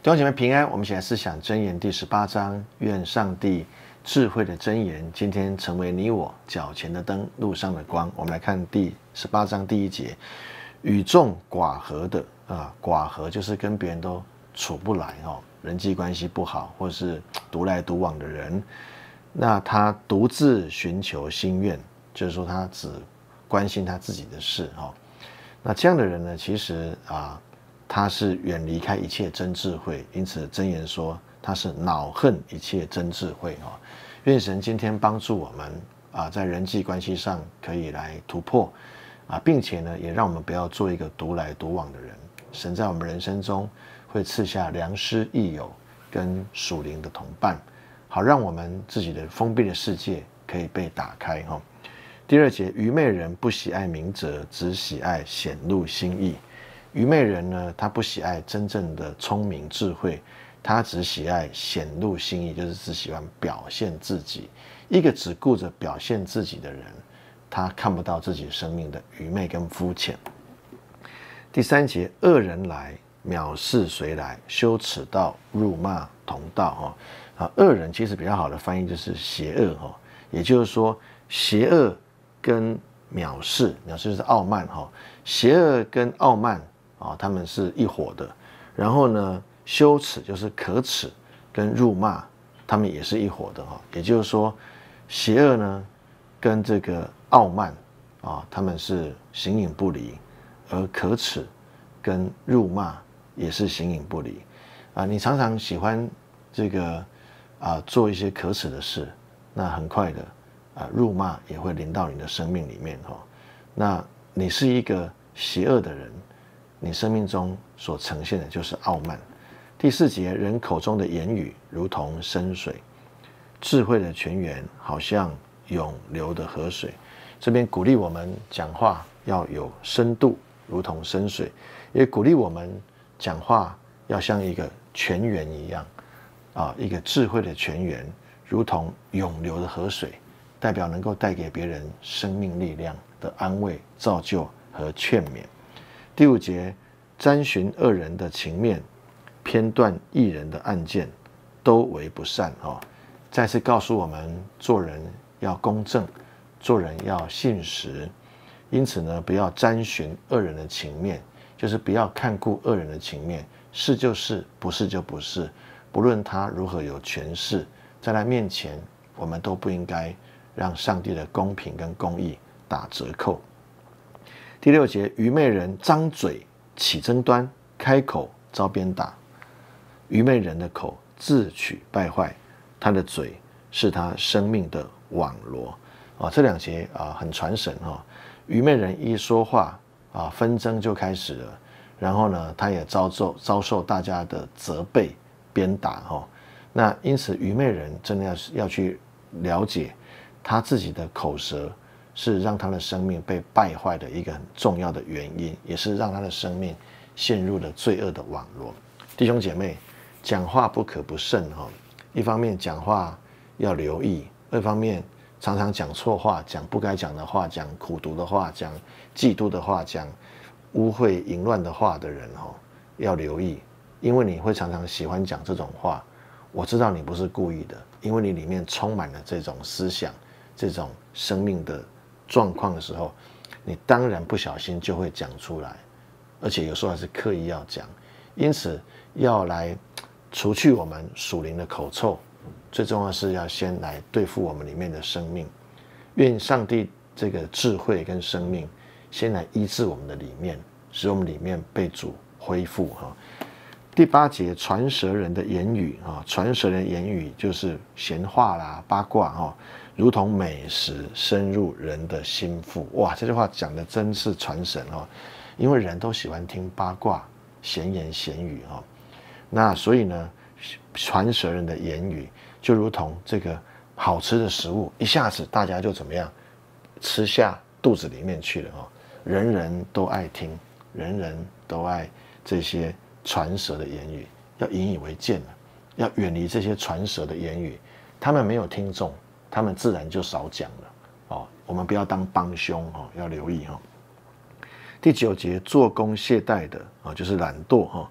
弟兄姐妹平安，我们一起来思想箴言第18章，愿上帝智慧的箴言今天成为你我脚前的灯，路上的光。我们来看第18章第1节，与众寡合的寡合就是跟别人都处不来人际关系不好，或是独来独往的人。那他独自寻求心愿，就是说他只关心他自己的事那这样的人呢，其实他是远离开一切真智慧，因此箴言说他是恼恨一切真智慧愿神今天帮助我们在人际关系上可以来突破并且呢，也让我们不要做一个独来独往的人。神在我们人生中会赐下良师益友跟属灵的同伴，好让我们自己的封闭的世界可以被打开第2节，愚昧人不喜爱明哲，只喜爱显露心意。愚昧人呢，他不喜爱真正的聪明智慧，他只喜爱显露心意，就是只喜欢表现自己。一个只顾着表现自己的人，他看不到自己生命的愚昧跟肤浅。第3节，恶人来藐视谁来，羞耻道辱骂同道恶人其实比较好的翻译就是邪恶也就是说邪恶跟藐视就是傲慢邪恶跟傲慢他们是一伙的。然后呢，羞耻就是可耻，跟辱骂他们也是一伙的也就是说邪恶呢跟这个傲慢他们是形影不离，而可耻跟辱骂也是形影不离你常常喜欢这个做一些可耻的事，那很快的辱骂也会临到你的生命里面那你是一个邪恶的人，你生命中所呈现的就是傲慢。第4节，人口中的言语如同深水，智慧的泉源好像涌流的河水。这边鼓励我们讲话要有深度，如同深水，也鼓励我们讲话要像一个泉源一样一个智慧的泉源如同涌流的河水，代表能够带给别人生命力量的安慰、造就和劝勉。第5节，沾寻恶人的情面，偏断义人的案件，都为不善再次告诉我们，做人要公正，做人要信实。因此呢，不要沾寻恶人的情面，就是不要看顾恶人的情面，是就是，不是就不是。不论他如何有权势，在他面前，我们都不应该让上帝的公平跟公义打折扣。第6节，愚昧人张嘴起争端，开口遭鞭打。愚昧人的口自取败坏，他的嘴是他生命的网罗这2节很传神愚昧人一说话纷争就开始了，然后呢，他也遭受大家的责备鞭打那因此愚昧人真的要去了解他自己的口舌是让他的生命被败坏的一个很重要的原因，也是让他的生命陷入了罪恶的网络。弟兄姐妹，讲话不可不慎一方面讲话要留意，二方面常常讲错话，讲不该讲的话，讲苦毒的话，讲嫉妒的话，讲污秽淫乱的话的人要留意，因为你会常常喜欢讲这种话，我知道你不是故意的，因为你里面充满了这种思想，这种生命的状况的时候，你当然不小心就会讲出来，而且有时候还是刻意要讲。因此要来除去我们属灵的口臭，最重要的是要先来对付我们里面的生命。愿上帝这个智慧跟生命先来医治我们的里面，使我们里面被主恢复第8节，传舌人的言语传舌人的言语就是闲话啦、八卦如同美食深入人的心腹。哇，这句话讲的真是传神因为人都喜欢听八卦、闲言闲语那所以呢，传舌人的言语就如同这个好吃的食物，一下子大家就怎么样吃下肚子里面去了人人都爱听，人人都爱这些传舌的言语，要引以为戒了，要远离这些传舌的言语。他们没有听众，他们自然就少讲了我们不要当帮凶要留意第9节，做工懈怠的就是懒惰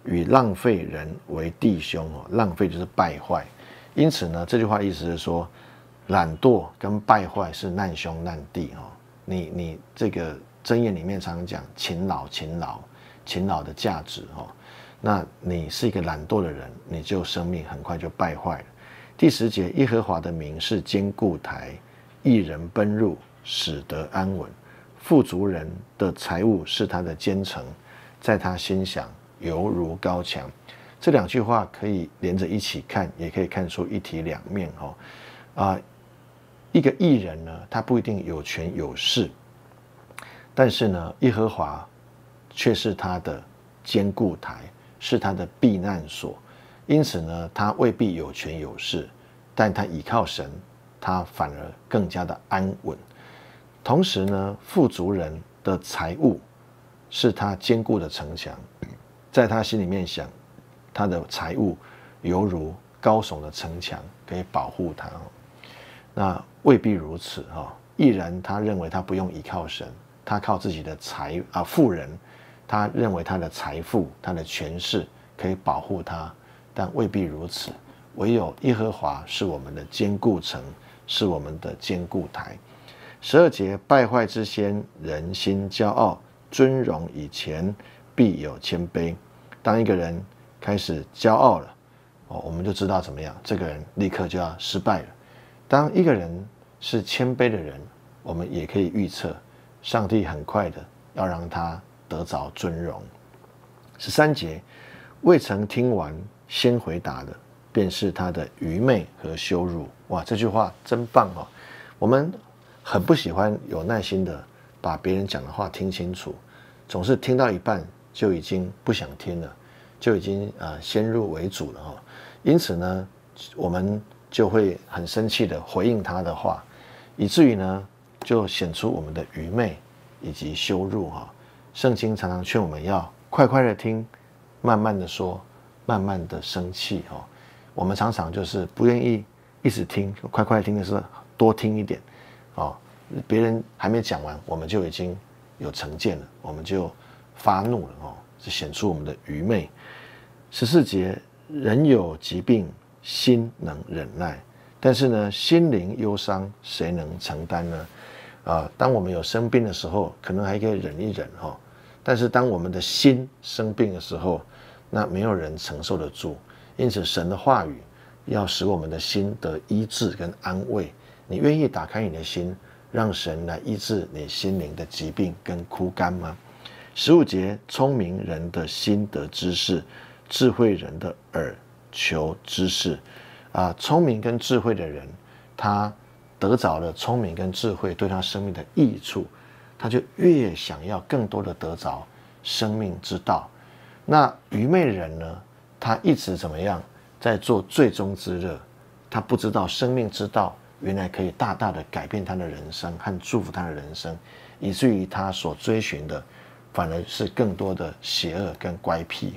与浪费人为弟兄哦，浪费就是败坏。因此呢，这句话意思是说，懒惰跟败坏是难兄难弟哦。你这个箴言里面常常讲勤劳的价值哦。那你是一个懒惰的人，你就生命很快就败坏了。第10节，耶和华的名是坚固台，义人奔入，使得安稳。富足人的财物是他的坚城，在他心想犹如高墙。这2句话可以连着一起看，也可以看出一体两面哦。一个义人呢，他不一定有权有势，但是呢，耶和华却是他的坚固台，是他的避难所。因此呢，他未必有权有势，但他倚靠神，他反而更加的安稳。同时呢，富足人的财物是他坚固的城墙，在他心里面想，他的财物犹如高耸的城墙，可以保护他。那未必如此义人他认为他不用依靠神，他靠自己的富人他认为他的财富、他的权势可以保护他，但未必如此。唯有耶和华是我们的坚固城，是我们的坚固台。12节，败坏之先，人心骄傲，尊荣以前，必有谦卑。当一个人开始骄傲了我们就知道怎么样，这个人立刻就要失败了。当一个人是谦卑的人，我们也可以预测，上帝很快的要让他得着尊荣。13节，未曾听完先回答的，便是他的愚昧和羞辱。哇，这句话真棒我们很不喜欢有耐心的把别人讲的话听清楚，总是听到一半就已经不想听了，就已经先入为主了因此呢，我们就会很生气的回应他的话，以至于呢就显出我们的愚昧以及羞辱圣经常常劝我们要快快的听，慢慢的说，慢慢的生气我们常常就是不愿意一直听，快快听的是多听一点别人还没讲完，我们就已经有成见了，我们就发怒了是显出我们的愚昧。14节，人有疾病，心能忍耐，但是呢，心灵忧伤，谁能承担呢？当我们有生病的时候，可能还可以忍一忍但是当我们的心生病的时候，那没有人承受得住。因此，神的话语要使我们的心得医治跟安慰。你愿意打开你的心，让神来医治你心灵的疾病跟枯干吗？15节，聪明人的心得知识，智慧人的耳求知识。聪明跟智慧的人，他得着了聪明跟智慧对他生命的益处，他就越想要更多的得着生命之道。那愚昧人呢，他一直怎么样，在做最终之乐，他不知道生命之道原来可以大大的改变他的人生和祝福他的人生，以至于他所追寻的反而是更多的邪恶跟乖僻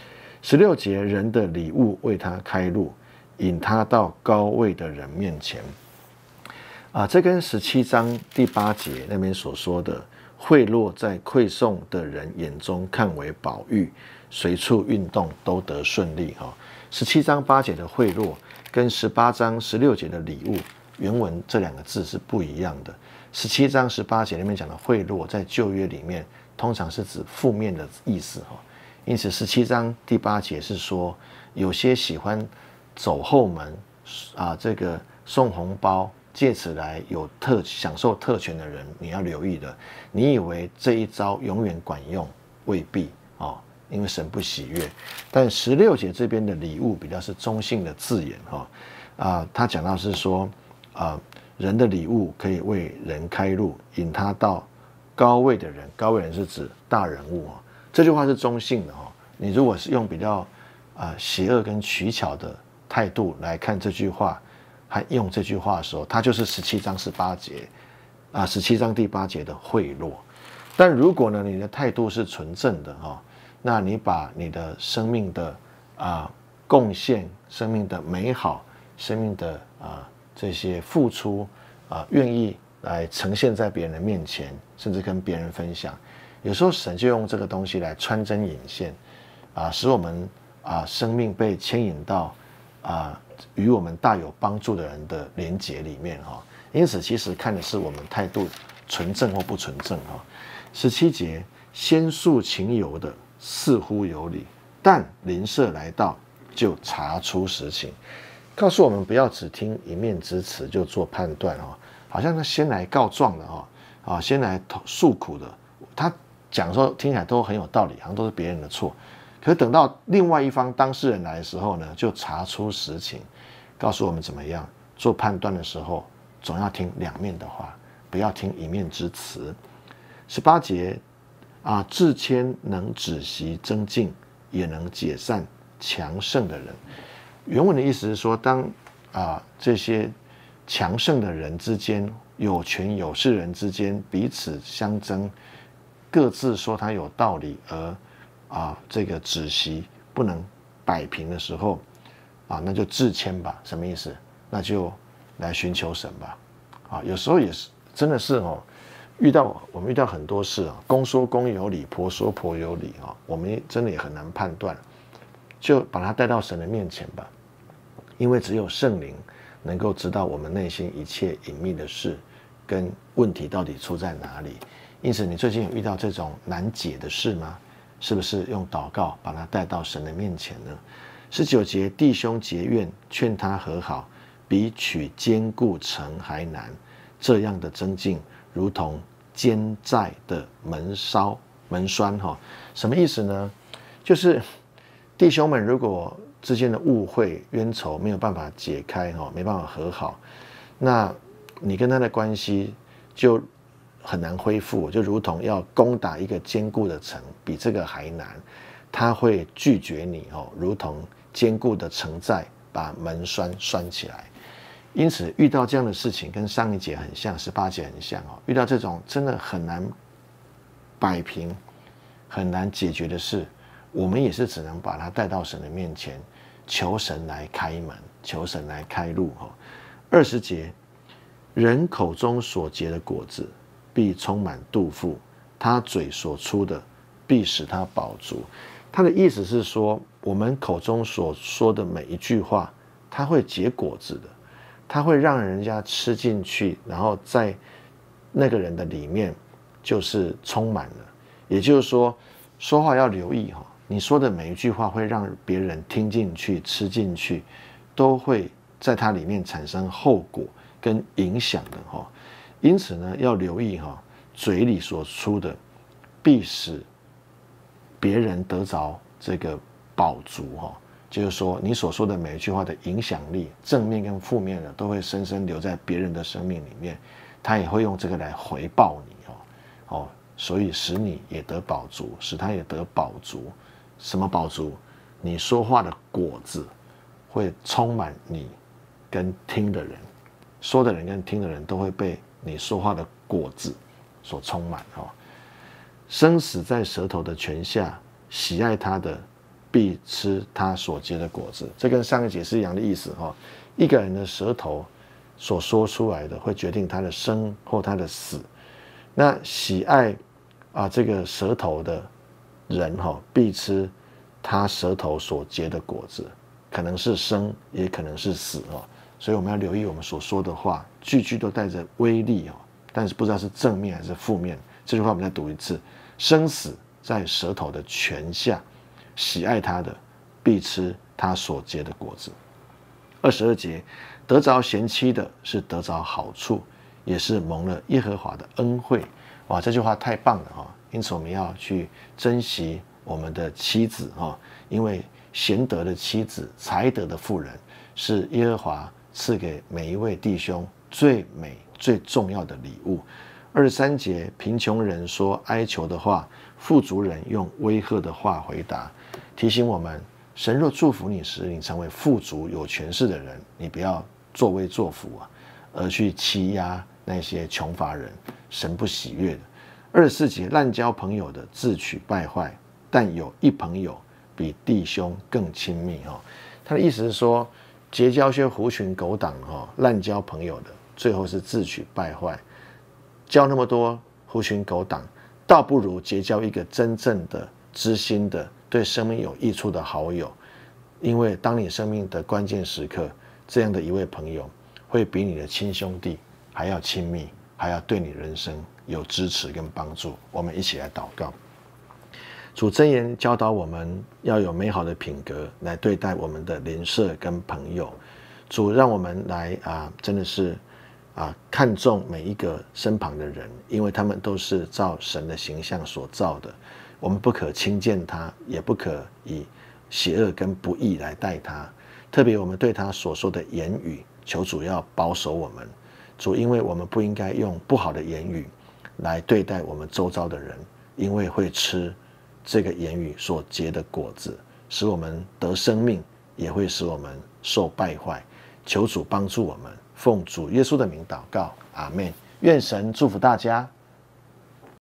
16节，人的礼物为他开路，引他到高位的人面前。这跟17章第8节那边所说的贿赂在馈送的人眼中看为宝玉，随处运动都得顺利17章8节的贿赂跟18章16节的礼物，原文这2个字是不一样的。17章18节那边讲的贿赂，在旧约里面通常是指负面的意思因此17章第8节是说，有些喜欢走后门这个送红包，借此来享受特权的人，你要留意的。你以为这一招永远管用，未必因为神不喜悦。但16节这边的礼物比较是中性的字眼他讲到是说人的礼物可以为人开路，引他到高位的人，高位人是指大人物这句话是中性的你如果是用比较邪恶跟取巧的态度来看这句话，还用这句话的时候，它就是17章18节17章第8节的贿赂。但如果呢，你的态度是纯正的那你把你的生命的贡献、生命的美好、生命的这些付出愿意来呈现在别人的面前，甚至跟别人分享。有时候神就用这个东西来穿针引线， 使我们生命被牵引到与我们大有帮助的人的连结里面哈。因此，其实看的是我们态度纯正或不纯正哈。17节，先诉情由的似乎有理，但邻舍来到就查出实情，告诉我们不要只听一面之词就做判断哈。好像他先来告状的哈，先来诉苦的，他讲说听起来都很有道理，好像都是别人的错。可是等到另外一方当事人来的时候呢，就查出实情，告诉我们怎么样做判断的时候，总要听两面的话，不要听一面之词。18节至谦能止息增进，也能解散强盛的人。原文的意思是说，当这些强盛的人之间，有权有势人之间彼此相争，各自说他有道理，而这个止息不能摆平的时候那就自谦吧。什么意思？那就来寻求神吧。有时候也是真的是我们遇到很多事公说公有理，婆说婆有理我们真的也很难判断，就把它带到神的面前吧。因为只有圣灵能够知道我们内心一切隐秘的事跟问题到底出在哪里。因此，你最近有遇到这种难解的事吗？是不是用祷告把它带到神的面前呢？19节，弟兄结怨，劝他和好，比取坚固城还难。这样的增进，如同坚寨的门栓什么意思呢？就是弟兄们如果之间的误会冤仇没有办法解开没办法和好，那你跟他的关系就很难恢复，就如同要攻打一个坚固的城，比这个还难。他会拒绝你如同坚固的城寨把门栓起来。因此遇到这样的事情跟上一节很像，18节很像遇到这种真的很难摆平很难解决的事，我们也是只能把它带到神的面前，求神来开门，求神来开路20节，人口中所结的果子必充满肚腹，他嘴所出的必使他饱足。他的意思是说，我们口中所说的每一句话，它会结果子的，它会让人家吃进去，然后在那个人的里面就是充满了。也就是说，说话要留意你说的每一句话会让别人听进去、吃进去，都会在它里面产生后果跟影响的因此呢，要留意嘴里所出的必使别人得着这个饱足就是说你所说的每一句话的影响力，正面跟负面的都会深深留在别人的生命里面，他也会用这个来回报你所以使你也得饱足，使他也得饱足。什么饱足？你说话的果子会充满你跟听的人，说的人跟听的人都会被你说话的果子所充满生死在舌头的泉下，喜爱他的必吃他所结的果子。这跟上一节是一样的意思一个人的舌头所说出来的会决定他的生或他的死。那喜爱这个舌头的人必吃他舌头所结的果子，可能是生也可能是死所以我们要留意我们所说的话，句句都带着威力但是不知道是正面还是负面。这句话我们再读一次，生死在舌头的泉下，喜爱他的必吃他所结的果子。22节，得着贤妻的是得着好处，也是蒙了耶和华的恩惠。哇，这句话太棒了因此我们要去珍惜我们的妻子因为贤德的妻子，才德的妇人，是耶和华赐给每一位弟兄最美最重要的礼物。23节，贫穷人说哀求的话，富足人用威吓的话回答。提醒我们，神若祝福你时，你成为富足有权势的人，你不要作威作福而去欺压那些穷乏人，神不喜悦的。24节，滥交朋友的自取败坏，但有一朋友比弟兄更亲密他的意思是说，结交一些狐群狗党滥交朋友的，最后是自取败坏。交那么多狐群狗党，倒不如结交一个真正的知心的对生命有益处的好友，因为当你生命的关键时刻，这样的一位朋友会比你的亲兄弟还要亲密，还要对你人生有支持跟帮助。我们一起来祷告。主箴言教导我们要有美好的品格来对待我们的邻舍跟朋友。主让我们来真的是看重每一个身旁的人，因为他们都是照神的形象所造的。我们不可轻贱他，也不可以邪恶跟不义来待他。特别我们对他所说的言语，求主要保守我们。主，因为我们不应该用不好的言语来对待我们周遭的人，因为会吃这个言语所结的果子，使我们得生命，也会使我们受败坏。求主帮助我们，奉主耶稣的名祷告，阿们。愿神祝福大家。